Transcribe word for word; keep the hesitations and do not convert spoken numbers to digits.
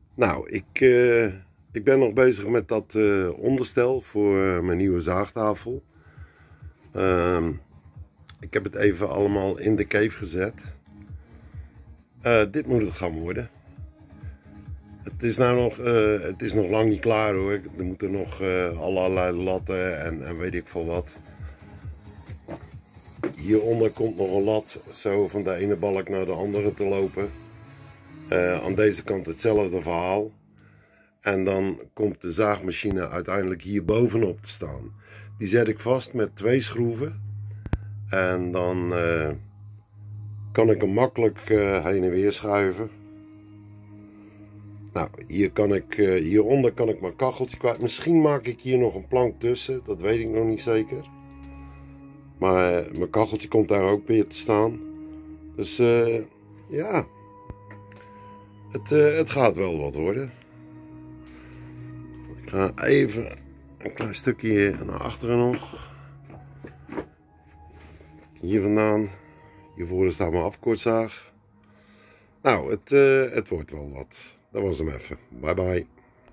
Nou, ik, uh, ik ben nog bezig met dat uh, onderstel voor uh, mijn nieuwe zaagtafel. Uh, ik heb het even allemaal in de cave gezet. Uh, dit moet het gaan worden. Het is nou nog, uh, het is nog lang niet klaar hoor. Er moeten nog uh, allerlei latten en, en weet ik veel wat. Hieronder komt nog een lat, zo van de ene balk naar de andere te lopen. Uh, aan deze kant hetzelfde verhaal. En dan komt de zaagmachine uiteindelijk hier bovenop te staan. Die zet ik vast met twee schroeven. En dan uh, kan ik hem makkelijk uh, heen en weer schuiven. Nou, hier kan ik, uh, hieronder kan ik mijn kacheltje kwijt. Misschien maak ik hier nog een plank tussen. Dat weet ik nog niet zeker. Maar uh, mijn kacheltje komt daar ook weer te staan. Dus uh, ja. Het, uh, het gaat wel wat worden. Ik ga even een klein stukje naar achteren nog. Hier vandaan. Hiervoor staat mijn afkortzaag. Nou, het, uh, het wordt wel wat. Dat was hem even. Bye bye.